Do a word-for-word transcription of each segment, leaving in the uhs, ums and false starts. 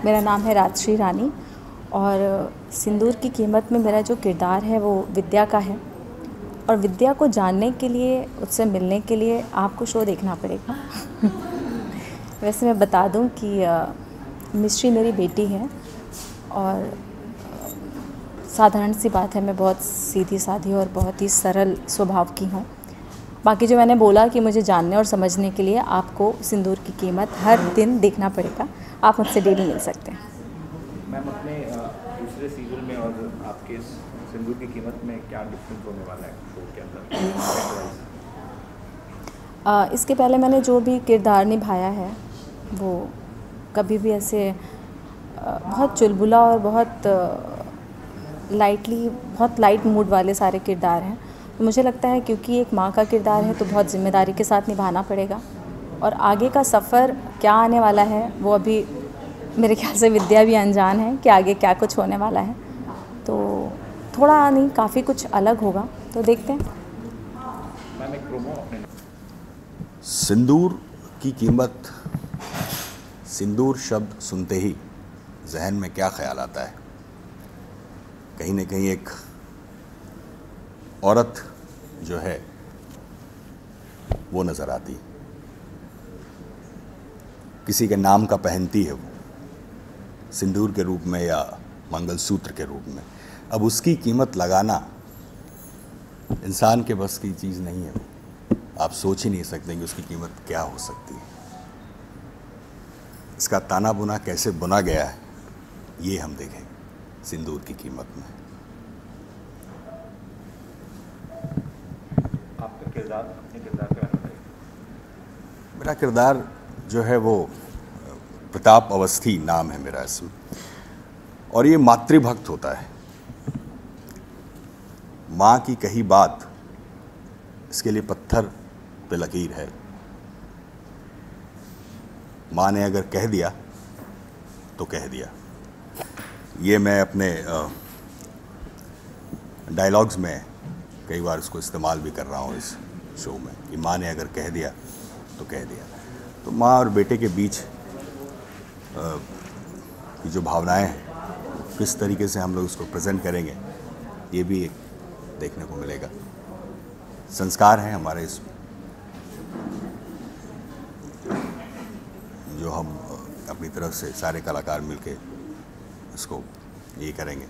मेरा नाम है राजश्री रानी और सिंदूर की कीमत में मेरा जो किरदार है वो विद्या का है। और विद्या को जानने के लिए, उससे मिलने के लिए आपको शो देखना पड़ेगा। वैसे मैं बता दूं कि मिश्री मेरी बेटी है और साधारण सी बात है, मैं बहुत सीधी साधी और बहुत ही सरल स्वभाव की हूँ। बाकी जो मैंने बोला कि मुझे जानने और समझने के लिए आपको सिंदूर की कीमत हर दिन देखना पड़ेगा। आप मुझसे डेली मिल सकते हैं। मैम, अपने दूसरे सीरियल में और आपके सिंदूर की कीमत में क्या डिफरेंस होने वाला है शो के अंदर? आ, इसके पहले मैंने जो भी किरदार निभाया है वो कभी भी ऐसे आ, बहुत चुलबुला और बहुत लाइटली, बहुत लाइट मूड वाले सारे किरदार हैं। तो मुझे लगता है क्योंकि एक माँ का किरदार है तो बहुत ज़िम्मेदारी के साथ निभाना पड़ेगा। और आगे का सफ़र क्या आने वाला है वो अभी मेरे ख्याल से विद्या भी अनजान है कि आगे क्या कुछ होने वाला है। तो थोड़ा नहीं, काफ़ी कुछ अलग होगा, तो देखते हैं। सिंदूर की कीमत, सिंदूर शब्द सुनते ही जहन में क्या ख्याल आता है? कहीं न कहीं एक औरत जो है वो नज़र आती, किसी के नाम का पहनती है वो, सिंदूर के रूप में या मंगलसूत्र के रूप में। अब उसकी कीमत लगाना इंसान के बस की चीज़ नहीं है। आप सोच ही नहीं सकते कि उसकी कीमत क्या हो सकती है। इसका ताना बुना कैसे बुना गया है ये हम देखें सिंदूर की कीमत में। आपका किरदार, अपने किरदार के बारे में? मेरा किरदार जो है वो प्रताप अवस्थी नाम है मेरा इसमें, और ये मातृभक्त होता है। माँ की कही बात, इसके लिए पत्थर पे लकीर है। माँ ने अगर कह दिया तो कह दिया। ये मैं अपने डायलॉग्स में कई बार उसको इस्तेमाल भी कर रहा हूँ इस शो में कि माँ ने अगर कह दिया तो कह दिया। तो माँ और बेटे के बीच की जो भावनाएं हैं, किस तरीके से हम लोग उसको प्रेजेंट करेंगे ये भी एक देखने को मिलेगा। संस्कार हैं हमारे इसमें जो हम अपनी तरफ से सारे कलाकार मिलके इसको ये करेंगे।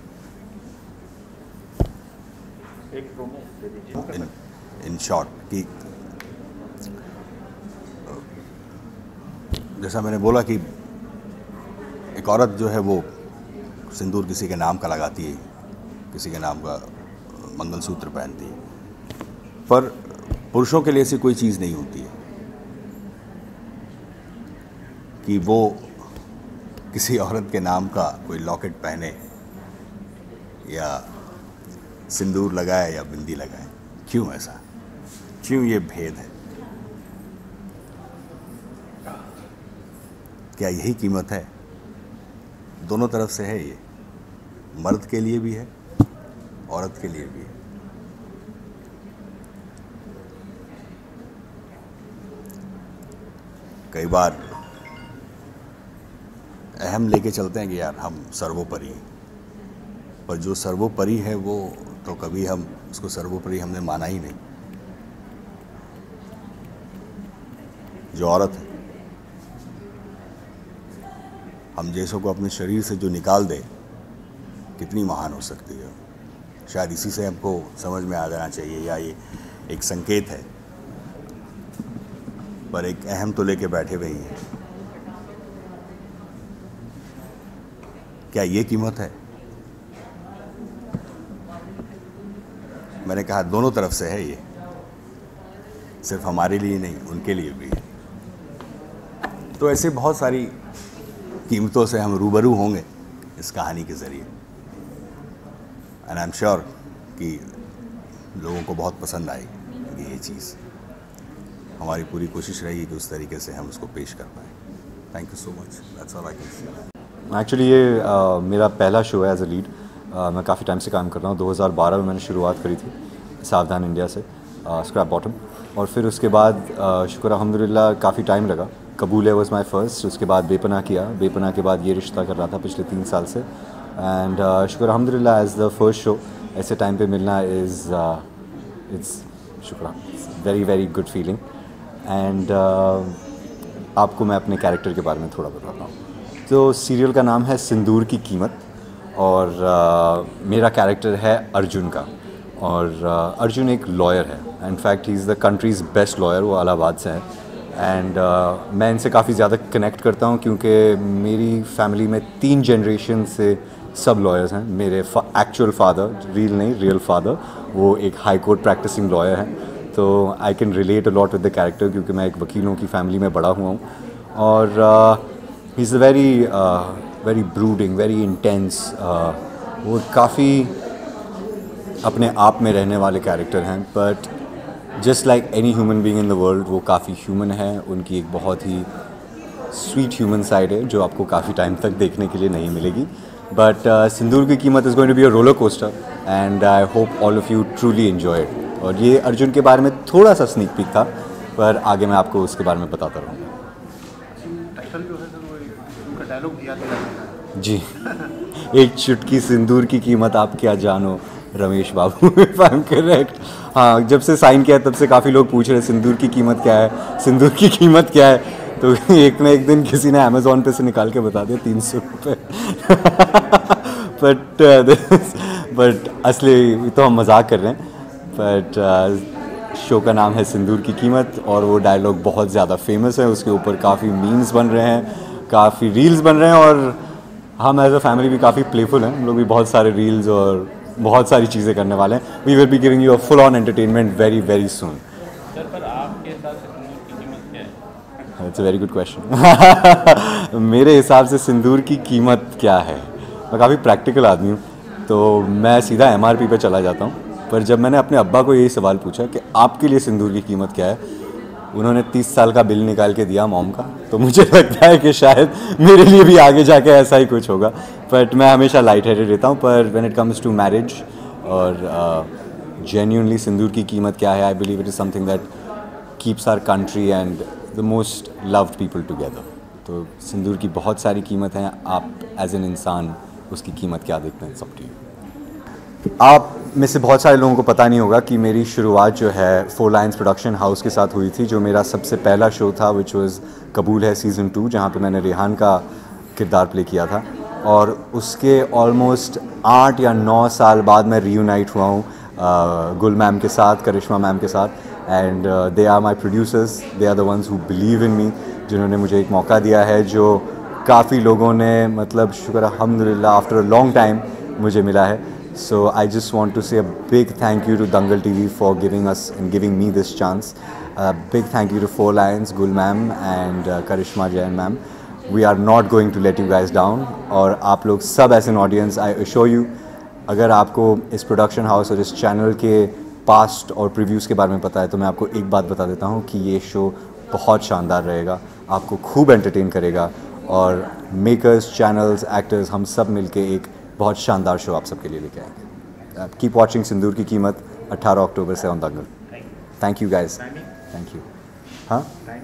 एक प्रोमो दे दीजिए। इन इन शॉर्ट कि जैसा मैंने बोला कि एक औरत जो है वो सिंदूर किसी के नाम का लगाती है, किसी के नाम का मंगलसूत्र पहनती है, पर पुरुषों के लिए ऐसी कोई चीज़ नहीं होती है कि वो किसी औरत के नाम का कोई लॉकेट पहने या सिंदूर लगाए या बिंदी लगाए। क्यों ऐसा? क्यों ये भेद है? क्या यही कीमत है? दोनों तरफ से है ये, मर्द के लिए भी है, औरत के लिए भी है। कई बार अहम लेके चलते हैं कि यार हम सर्वोपरि हैं, पर जो सर्वोपरि है वो तो कभी हम उसको सर्वोपरि हमने माना ही नहीं। जो औरत है, हम जैसों को अपने शरीर से जो निकाल दे कितनी महान हो सकती है। शायद इसी से हमको समझ में आ जाना चाहिए, या ये एक संकेत है, पर एक अहम तो लेके बैठे हुए हैं। क्या ये कीमत है? मैंने कहा दोनों तरफ से है ये, सिर्फ हमारे लिए नहीं, उनके लिए भी है। तो ऐसे बहुत सारी कीमतों से हम रूबरू होंगे इस कहानी के ज़रिए, एंड आई एम श्योर कि लोगों को बहुत पसंद आएगी ये चीज़। हमारी पूरी कोशिश रहेगी कि उस तरीके से हम उसको पेश कर पाएँ। Thank you so much, that's all I can say. Actually ये uh, मेरा पहला शो है एज अ लीड। मैं काफ़ी टाइम से काम कर रहा हूँ। दो हज़ार बारह में मैंने शुरुआत करी थी सावधान इंडिया से, स्क्रैप बॉटम, और फिर उसके बाद uh, शुक्र अल्हम्दुलिल्लाह काफ़ी टाइम लगा कबूल है वॉज माई फर्स्ट, उसके बाद बेपनाह किया, बेपनाह के बाद ये रिश्ता कर रहा था पिछले तीन साल से। एंड uh, शुक्र अल्हम्दुलिल्लाह एज द फर्स्ट शो ऐसे टाइम पे मिलना इज़ इट्स शुक्र very very good feeling. And आपको मैं अपने कैरेक्टर के बारे में थोड़ा बताता हूँ। तो सीरियल का नाम है सिंदूर की कीमत और uh, मेरा कैरेक्टर है अर्जुन का। और uh, अर्जुन एक लॉयर है, in fact he is the country's best lawyer, वो इलाहाबाद से है। एंड uh, मैं इनसे काफ़ी ज़्यादा कनेक्ट करता हूँ क्योंकि मेरी फैमिली में तीन जनरेशन से सब लॉयर्स हैं। मेरे एक्चुअल फादर, रियल नहीं रियल फादर, वो एक हाई कोर्ट प्रैक्टिसिंग लॉयर हैं। तो I can relate a lot with the character क्योंकि मैं एक वकीलों की फैमिली में बड़ा हुआ हूँ। और he is a very very brooding, very intense, वो काफ़ी अपने आप में रहने वाले कैरेक्टर हैं। But just like any human being in the world वो काफ़ी ह्यूमन है। उनकी एक बहुत ही स्वीट ह्यूमन साइड है जो आपको काफ़ी टाइम तक देखने के लिए नहीं मिलेगी। बट सिंदूर की Keemat is going to be a roller coaster and I hope all of you truly enjoy it. और ये अर्जुन के बारे में थोड़ा सा स्नीक पीक था, पर आगे मैं आपको उसके बारे में बताता रहूँगा। टाइटल जो है सर वो उनका डायलॉग याद दिलाता है जी एक चुटकी सिंदूर की कीमत आप क्या जानो Ramesh Babu, if I am correct. हाँ, जब से साइन किया तब से काफ़ी लोग पूछ रहे सिंदूर की कीमत क्या है, सिंदूर की कीमत क्या है। तो एक ना एक दिन किसी ने अमेज़ॉन पे से निकाल के बता दिया तीन सौ रुपये। बट बट असली तो हम मजाक कर रहे हैं। बट शो का नाम है सिंदूर की कीमत और वो डायलॉग बहुत ज़्यादा फेमस है। उसके ऊपर काफ़ी मीम्स बन रहे हैं, काफ़ी रील्स बन रहे हैं और हम एज अ फैमिली भी काफ़ी प्लेफुल हैं। हम लोग भी बहुत सारे रील्स और बहुत सारी चीज़ें करने वाले हैं। We will be giving you a full on entertainment very very soon. Sir पर आपके हिसाब से सिंदूर की कीमत क्या है? It's a very good question. मेरे हिसाब से सिंदूर की कीमत क्या है, मैं काफ़ी प्रैक्टिकल आदमी हूँ तो मैं सीधा एम आर पी पे चला जाता हूँ। पर जब मैंने अपने अब्बा को यही सवाल पूछा कि आपके लिए सिंदूर की कीमत क्या है, उन्होंने तीस साल का बिल निकाल के दिया मॉम का। तो मुझे लगता है कि शायद मेरे लिए भी आगे जाके ऐसा ही कुछ होगा। बट मैं हमेशा लाइट हेडेड रहता हूँ। पर when it comes to marriage और जेन्युइनली सिंदूर की कीमत क्या है, I believe it is something that keeps our country and the most loved people together. तो सिंदूर की बहुत सारी कीमत हैं। आप एज एन इंसान उसकी कीमत क्या देखते हैं, सब टू यू। आप में से बहुत सारे लोगों को पता नहीं होगा कि मेरी शुरुआत जो है फोर लाइन्स प्रोडक्शन हाउस के साथ हुई थी, जो मेरा सबसे पहला शो था, विच वाज कबूल है सीज़न टू, जहाँ पे मैंने रेहान का किरदार प्ले किया था। और उसके ऑलमोस्ट आठ या नौ साल बाद मैं रीयूनाइट हुआ हूँ गुल मैम के साथ, करिश्मा मैम के साथ। And they are my producers, they are the ones who believe in me, जिन्होंने मुझे एक मौका दिया है जो काफ़ी लोगों ने, मतलब शुक्र अल्हम्दुलिल्लाह आफ्टर अ लॉन्ग टाइम मुझे मिला है। So I just want to say a big thank you to Dangal T V for giving us and giving me this chance. A big thank you to Four Lions, Gul ma'am and uh, Karishma Jain ma'am. We are not going to let you guys down. और आप लोग सब as an audience, I assure you, अगर आपको इस production house और इस channel के पास्ट और प्रीव्यूज़ के बारे में पता है तो मैं आपको एक बात बता देता हूँ कि ये शो बहुत शानदार रहेगा, आपको खूब एंटरटेन करेगा। और मेकर्स, चैनल्स, एक्टर्स, हम सब मिलके एक बहुत शानदार शो आप सबके लिए लेके आएंगे। कीप वॉचिंग सिंदूर की कीमत अट्ठारह अक्टूबर से on Dangal. Thank you guys, thank you. हाँ,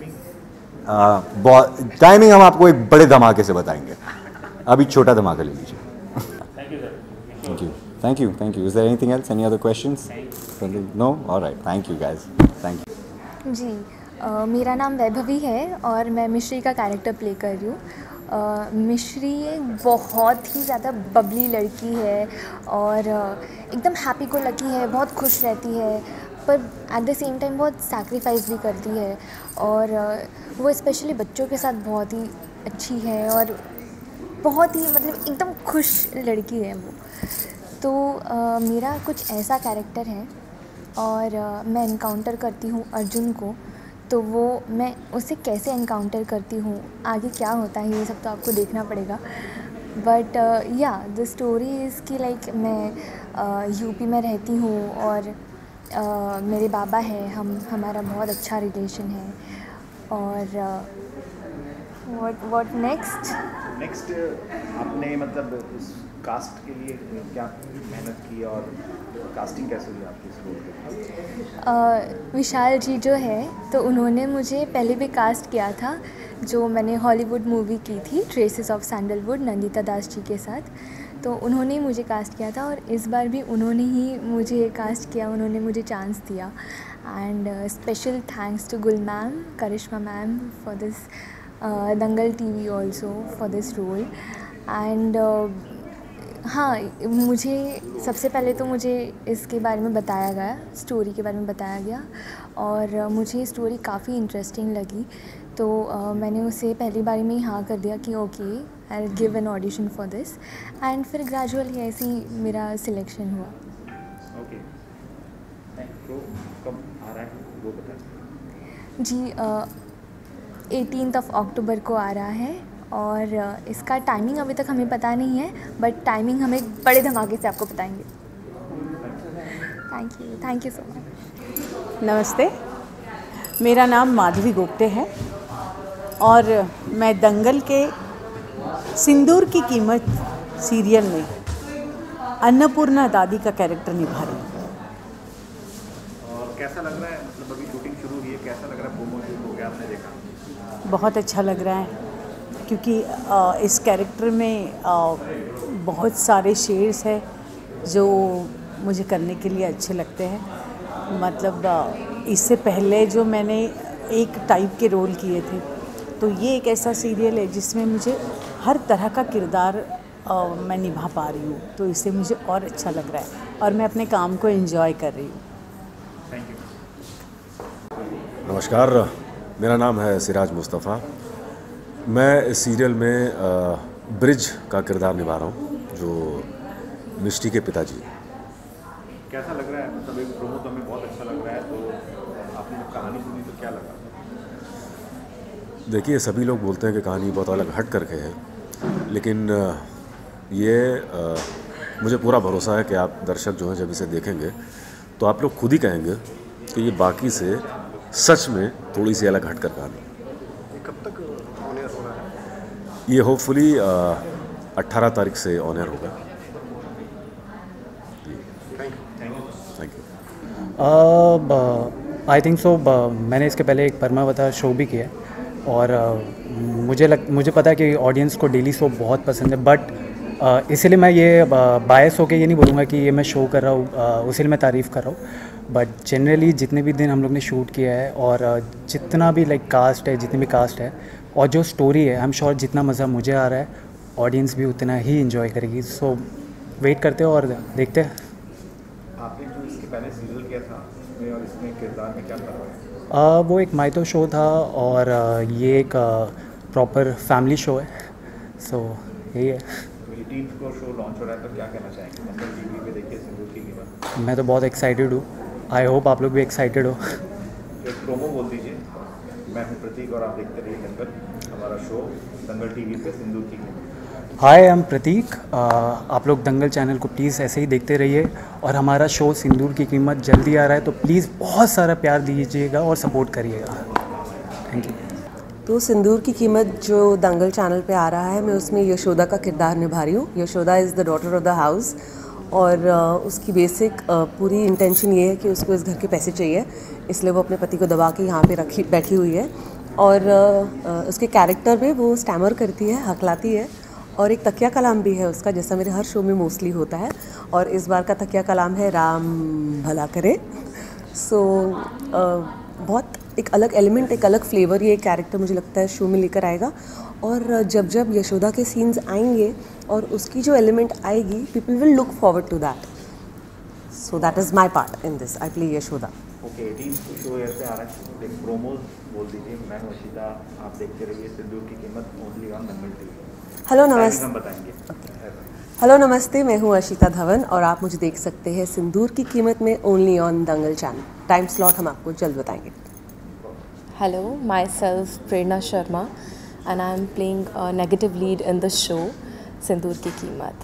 बहुत टाइमिंग हम आपको एक बड़े धमाके से बताएंगे, अभी छोटा धमाका ले लीजिए। Thank you thank you thank you. Is there anything else, any other questions? No? Alright, thank you guys, thank you. जी, uh, मेरा नाम वैभवी है और मैं मिश्री का कैरेक्टर प्ले कर रही हूँ। Uh, मिश्री एक बहुत ही ज़्यादा बबली लड़की है और uh, एकदम हैप्पी को लकी है, बहुत खुश रहती है, पर एट द सेम टाइम बहुत सैक्रिफाइस भी करती है। और uh, वो स्पेशली बच्चों के साथ बहुत ही अच्छी है और बहुत ही मतलब एकदम खुश लड़की है वो। तो uh, मेरा कुछ ऐसा कैरेक्टर है और uh, मैं इनकाउंटर करती हूँ अर्जुन को। तो वो मैं उसे कैसे एनकाउंटर करती हूँ, आगे क्या होता है, ये सब तो आपको देखना पड़ेगा। But yeah the story is कि लाइक मैं यूपी uh, में रहती हूँ और uh, मेरे बाबा हैं, हम हमारा बहुत अच्छा रिलेशन है। और व्हाट व्हाट नेक्स्ट नेक्स्ट आपने मतलब इस कास्ट के लिए क्या मेहनत की और कास्टिंग कैसे हुई आपकी इस रोल के? विशाल जी जो है तो उन्होंने मुझे पहले भी कास्ट किया था, जो मैंने हॉलीवुड मूवी की थी traces of Sandalwood Nandita Das ji के साथ, तो उन्होंने मुझे कास्ट किया था और इस बार भी उन्होंने ही मुझे कास्ट किया, उन्होंने मुझे चांस दिया। And special thanks to Gul ma'am, Karishma ma'am for this Dangal TV also for this role. And हाँ, मुझे सबसे पहले तो मुझे इसके बारे में बताया गया, स्टोरी के बारे में बताया गया और मुझे स्टोरी काफ़ी इंटरेस्टिंग लगी, तो uh, मैंने उसे पहली बारी में ही हाँ कर दिया कि okay I will give an audition for this. And फिर ग्रेजुअली ऐसे ही मेरा सिलेक्शन हुआ। ओके, तो कब आ रहा है वो बताएं। जी एटीनथ ऑफ अक्टूबर को आ रहा है और इसका टाइमिंग अभी तक हमें पता नहीं है, बट टाइमिंग हम एक बड़े धमाके से आपको बताएंगे। Thank you, thank you so much. नमस्ते, मेरा नाम माधवी गोप्टे है और मैं दंगल के सिंदूर की कीमत सीरियल में अन्नपूर्णा दादी का कैरेक्टर निभा रही हूँ। और कैसा लग रहा है, मतलब अभी शूटिंग शुरू हुई है, कैसा लग रहा है, प्रोमो शूट हो गया, आपने देखा? बहुत अच्छा लग रहा है क्योंकि आ, इस कैरेक्टर में आ, बहुत सारे शेड्स हैं जो मुझे करने के लिए अच्छे लगते हैं। मतलब आ, इससे पहले जो मैंने एक टाइप के रोल किए थे, तो ये एक ऐसा सीरियल है जिसमें मुझे हर तरह का किरदार आ, मैं निभा पा रही हूँ, तो इससे मुझे और अच्छा लग रहा है और मैं अपने काम को एंजॉय कर रही हूँ। Thank you. नमस्कार, मेरा नाम है सिराज मुस्तफ़ा। मैं इस सीरियल में आ, ब्रिज का किरदार निभा रहा हूँ, जो मिष्टी के पिताजी। कैसा लग रहा है, मतलब एक प्रोमो तो हमें बहुत अच्छा लग रहा है, तो आपने जब कहानी सुनी तो क्या लगा? देखिए, सभी लोग बोलते हैं कि कहानी बहुत अलग हट करके है, लेकिन ये आ, मुझे पूरा भरोसा है कि आप दर्शक जो हैं जब इसे देखेंगे तो आप लोग खुद ही कहेंगे कि ये बाकी से सच में थोड़ी सी अलग हट कर कहानी। कब तक ऑन एयर हो रहा है? ये होपफुली अट्ठारह तारीख से ऑन एयर होगा। Thank you. I think so. मैंने इसके पहले एक परमावता शो भी किया है और uh, मुझे लग मुझे पता है कि ऑडियंस को डेली शो बहुत पसंद है, बट uh, इसलिए मैं ये बायस होकर ये नहीं बोलूँगा कि ये मैं शो कर रहा हूँ, uh, उसी लिए मैं तारीफ़ कर रहा हूँ। बट जनरली जितने भी दिन हम लोग ने शूट किया है और uh, जितना भी लाइक कास्ट है, जितनी भी कास्ट है और जो स्टोरी है, आई एम श्योर जितना मज़ा मुझे आ रहा है ऑडियंस भी उतना ही इंजॉय करेगी। सो वेट करते हो और देखते हैं। आपने जो इसके पहले सीरियल किया था उसमें और इसमें किरदार में क्या फर्क है? Uh, वो एक माइतो शो था और uh, ये एक प्रॉपर फैमिली शो है, सो so, यही है। तो एटीन्थ को शो लॉन्च हो रहा है, तो क्या कहना चाहेंगे? दंगल टीवी पे देखिए सिंदूर की कीमत। मैं तो बहुत एक्साइटेड हूँ, आई होप आप लोग भी एक्साइटेड हो। एक प्रोमो बोल दीजिए। मैं हूँ प्रतीक और आप देखते रहिए दंगल, हमारा शो दंगल टीवी पे सिंदूर की Keemat. Hi, I am Prateek. आप लोग दंगल चैनल को प्लीज़ ऐसे ही देखते रहिए और हमारा शो सिंदूर की कीमत जल्दी आ रहा है, तो प्लीज़ बहुत सारा प्यार दीजिएगा और सपोर्ट करिएगा। Thank you. तो सिंदूर की कीमत जो दंगल चैनल पे आ रहा है, मैं उसमें यशोदा का किरदार निभा रही हूँ। Yashoda is the daughter of the house और uh, उसकी बेसिक uh, पूरी इंटेंशन ये है कि उसको इस घर के पैसे चाहिए, इसलिए वो अपने पति को दबा के यहाँ पे रखी बैठी हुई है। और uh, uh, उसके कैरेक्टर में वो स्टैमर करती है, हकलाती है और एक तकिया कलाम भी है उसका, जैसा मेरे हर शो में मोस्टली होता है। और इस बार का तकिया कलाम है राम भला करे। सो so, uh, बहुत एक अलग एलिमेंट, एक अलग फ्लेवर ये कैरेक्टर मुझे लगता है शो में लेकर आएगा। और जब जब यशोदा के सीन्स आएंगे और उसकी जो एलिमेंट आएगी, people will look forward to that. So that is my part in this, I play Yashoda. Okay, eighteen को शो एयर पे आ रहा है, एक प्रोमो बोल दीजिए। मैं हूँ अशिता, आप देखते रहिए सिंदूर की Keemat only on Dangal TV. Hello नमस्ते। हम बताएंगे। हेलो नमस्ते, मैं हूँ अशिता धवन और आप मुझे देख सकते हैं सिंदूर की कीमत में only on Dangal channel. Time slot हम आपको जल्द बताएंगे। Hello, myself Prerna Sharma and I am playing a negative lead in the show सिंदूर की कीमत।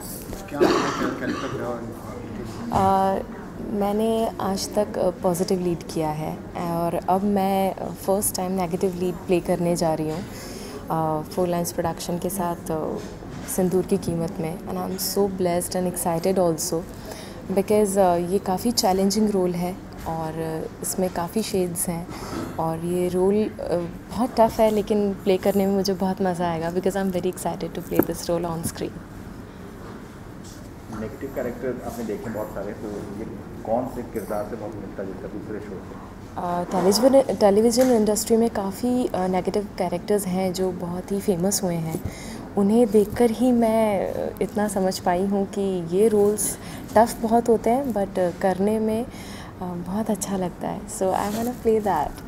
uh, मैंने आज तक पॉजिटिव लीड किया है और अब मैं first time negative lead play करने जा रही हूँ फोर लाइन्स प्रोडक्शन के साथ uh, सिंदूर की कीमत में। And I am so blessed and excited also because ये काफ़ी चैलेंजिंग रोल है और इसमें काफ़ी शेड्स हैं और ये रोल बहुत टफ़ है लेकिन प्ले करने में मुझे बहुत मज़ा आएगा because I am very excited to play this role on screen. Negative character आपने देखे बहुत सारे, तो ये कौन से किरदार से बहुत मिलता जुलता दूसरे शो से? टेलीविजन टेलीविज़न इंडस्ट्री में काफ़ी नेगेटिव कैरेक्टर्स हैं जो बहुत ही फेमस हुए हैं। उन्हें देखकर ही मैं इतना समझ पाई हूँ कि ये रोल्स टफ़ बहुत होते हैं बट करने में बहुत अच्छा लगता है। So I want to play that.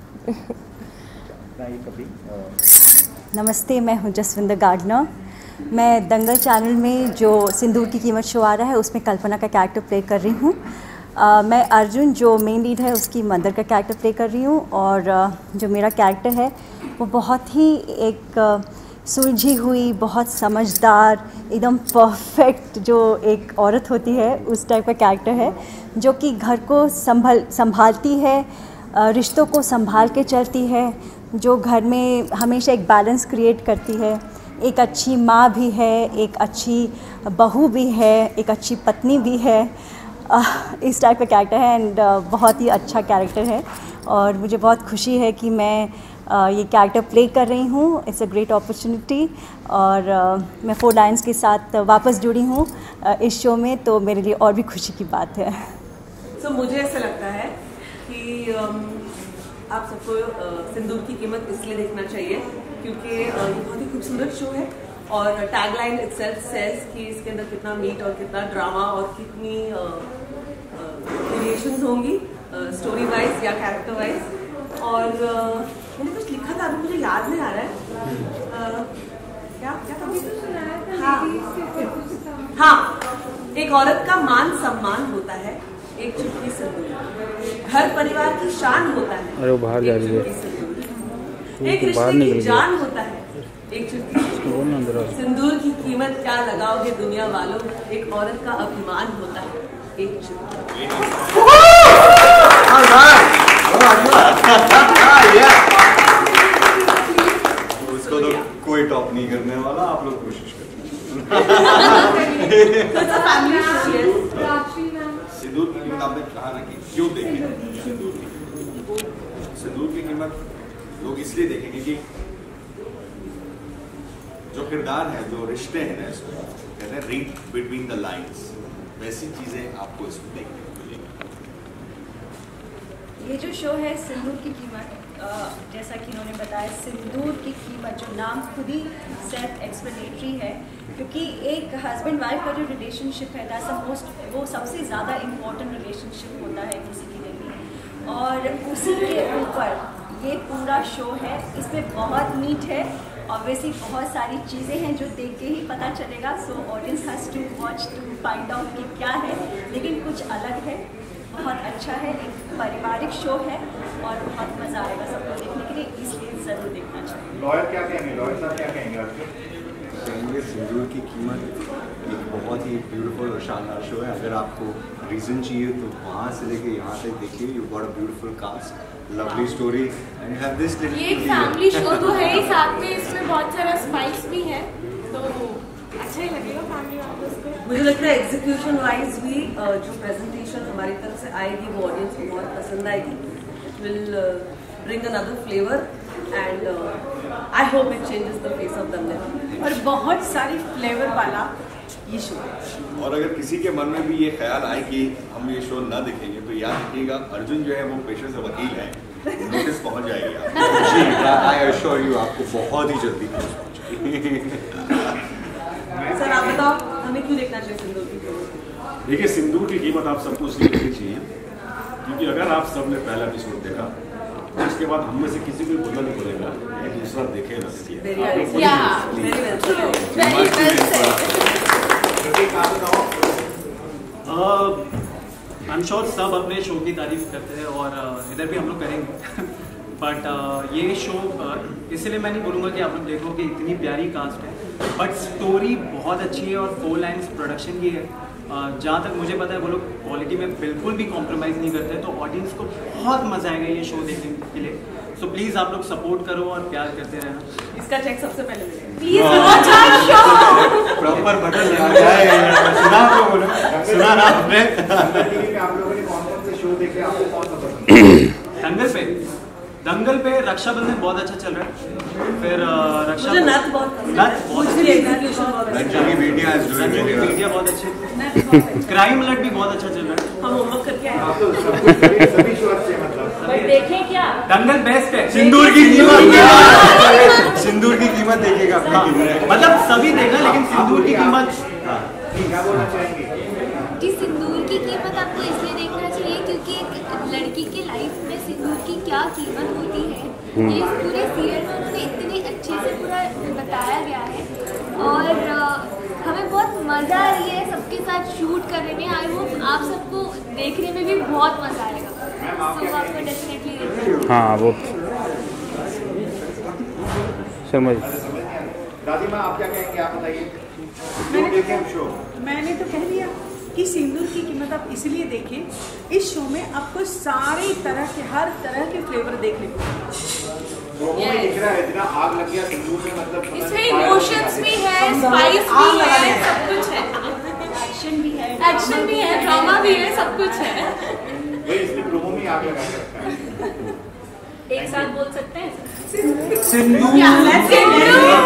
नमस्ते, मैं हूँ जसविंदर गार्डनर। मैं दंगल चैनल में जो सिंदूर की कीमत शो आ रहा है उसमें कल्पना का कैरेक्टर प्ले कर रही हूँ। Uh, मैं अर्जुन जो मेन लीड है उसकी मदर का कैरेक्टर प्ले कर रही हूँ और uh, जो मेरा कैरेक्टर है वो बहुत ही एक uh, सुलझी हुई, बहुत समझदार, एकदम परफेक्ट जो एक औरत होती है उस टाइप का कैरेक्टर है जो कि घर को संभल संभालती है, uh, रिश्तों को संभाल के चलती है, जो घर में हमेशा एक बैलेंस क्रिएट करती है, एक अच्छी माँ भी है, एक अच्छी बहू भी है, एक अच्छी पत्नी भी है। Uh, इस टाइप का कैरेक्टर है एंड uh, बहुत ही अच्छा कैरेक्टर है और मुझे बहुत खुशी है कि मैं uh, ये कैरेक्टर प्ले कर रही हूँ। इट्स अ ग्रेट अपॉर्चुनिटी और uh, मैं फोर लाइन्स के साथ वापस जुड़ी हूँ uh, इस शो में, तो मेरे लिए और भी खुशी की बात है। सो so, मुझे ऐसा लगता है कि um, आप सबको uh, सिंदूर की कीमत इसलिए देखना चाहिए क्योंकि uh, ये बहुत ही खूबसूरत शो है और टैगलाइन इटसेल्फ सेज कि इसके अंदर कितना मीट और कितना ड्रामा और कितनी वेरिएशंस होंगी स्टोरी वाइज या कैरेक्टर वाइज। और uh, मैंने कुछ लिखा था, अभी मुझे याद नहीं आ रहा है। uh, क्या क्या था? हाँ हाँ, एक औरत का मान सम्मान होता है एक चुटकी सिंदूर, घर परिवार की शान होता है अरे बाहर जा रही है, एक रिश्ते की जान होता है एक चुटकी सिंदूर की कीमत क्या लगाओगे दुनिया वालों, एक औरत का अभिमान होता है एक चुटकी। उसको तो कोई टॉप नहीं करने वाला, आप लोग कोशिश करें। सिंदूर की कीमत आपने कहा ना कि क्यों देखें सिंदूर की कीमत। सिंदूर की कीमत लोग इसलिए देखेंगे कि जो किरदार है, जो रिश्ते हैं ना, इसको कहते हैं रीड बिटवीन द लाइंस, वैसी चीजें आपको इसमें देखने को मिलेंगी। ये जो शो है सिंदूर की कीमत, जैसा कि इन्होंने बताया, सिंदूर की कीमत जो नाम खुद ही सेल्फ एक्सप्लेनेटरी है क्योंकि एक हस्बैंड वाइफ का जो रिलेशनशिप है दैट्स द मोस्ट, वो सबसे ज़्यादा इम्पोर्टेंट रिलेशनशिप होता है किसी की ज़िंदगी और उसी के ऊपर ये पूरा शो है। इसमें बहुत मीट है, ऑब्वियसली बहुत सारी चीज़ें हैं जो देख के ही पता चलेगा। So audience has to watch to find out कि क्या है, लेकिन कुछ अलग है, बहुत अच्छा है, एक पारिवारिक शो है और बहुत मज़ा आएगा सबको देखने के लिए, इसलिए ज़रूर देखना चाहिए। लॉयर क्या कहेंगे, लॉयर साहब क्या कहेंगे आपके? कहेंगे सिंदूर की कीमत एक बहुत ही ब्यूटीफुल और शानदार शो है। अगर आपको रीज़न चाहिए तो वहाँ से लेके यहाँ तक देखिए, you got a beautiful cast, lovely story and have this little. ये एक फैमिली शो तो है ही, साथ में इसमें बहुत सारा स्पाइस भी है, तो अच्छा ही लगेगा फैमिली वालों को। मुझे लगता है एग्जीक्यूशन वाइज भी जो प्रेजेंटेशन हमारी तरफ से आएगी वो ऑडियंस को बहुत पसंद आएगी, will bring another flavour and I hope it changes the face of Dangal और बहुत सारी फ्लेवर वाला ये शो है। और अगर किसी के मन में भी ये ख्याल आए कि हम ये शो ना देखेंगे तो याद रखिएगा, अर्जुन जो है वो पेशे से वकील है, नोटिस पहुंच जाएगी आपको। जी, आई एश्योर यू, आपको बहुत ही जल्दी पहुंचेगी। सर आप बताओ हमें क्यों देखना चाहिए सिंदूर की कीमत? देखिए, सिंदूर की कीमत आप सबको इसलिए देखनी चाहिए क्योंकि अगर आप सबने पहला एपिसोड देखा तो उसके बाद हम में से किसी को बोलना नहीं पड़ेगा कि दूसरा देखे ना देखे। आई एम श्योर सब अपने शो की तारीफ करते हैं और uh, इधर भी हम लोग करेंगे बट uh, ये शो uh, इसलिए मैं नहीं बोलूँगा कि आप लोग देखो कि इतनी प्यारी कास्ट है, बट स्टोरी बहुत अच्छी है और फोर लाइन्स प्रोडक्शन की है। uh, जहाँ तक मुझे पता है वो लोग क्वालिटी में बिल्कुल भी कॉम्प्रोमाइज़ नहीं करते, तो ऑडियंस को बहुत मज़ा आएगा ये शो देखने के लिए। सो so, प्लीज़ आप लोग सपोर्ट करो और प्यार करते रहना। इसका चेक सबसे पहले प्लीज प्रॉपर बटन सुना सुना ना आपने। आप लोगों ने कौन कौन से शो देखे, आपको कौन सा पसंद? दंगल पे दंगल पे रक्षाबंधन बहुत अच्छा चल रहा है। फिर अ, रक्षा मुझे नथ बहुत नथ बहुत अच्छी रंजन की बेटियां is doing रंजन की really well. बेटियां बहुत अच्छी, क्राइम अलर्ट भी बहुत अच्छा चल रहा है। हम होमवर्क करके आए आप तो सब कुछ सभी सभी शो अच्छे मतलब भाई देखें क्या दंगल बेस्ट है। सिंदूर की कीमत सिंदूर की कीमत देखिएगा अपनी हाँ, कीमत। मतलब सभी देखा लेकिन सिंदूर की कीमत क्या बोलना चाहेंगे? कि सिंदूर की कीमत आपको इसलिए देखना चाहिए क्योंकि एक लड़की की लाइफ में सिंदूर की क्या कीमत होती है ये इस पूरे सीरियल में उन्होंने इतने अच्छे से पूरा बताया गया है और अ, हमें बहुत मज़ा आ रही है सबके साथ शूट करने में। आई होप आप सबको देखने में भी बहुत मज़ा आएगा, सो आपको डेफिनेटली देखना। हाँ वो शर्मा जी दादी माँ आप क्या कहेंगे, आप बताइए। जो देखें हम शो मैंने तो कह दिया कि सिंदूर की कीमत आप इसलिए देखें, इस शो में आपको सारे तरह के हर तरह के फ्लेवर देखने को प्रोमो में दिख रहा है इतना आग लग गया सिंदूर में, मतलब इसमें इमोशंस भी है, स्पाइस भी है, सब कुछ है, एक्शन भी है, एक्शन भी है, ड्रामा भी है, सब कुछ है। वही इसलिए प्रोमो में आग लगा के रखा है। एक साथ बोल सकते हैं सिंदूर सिंदूर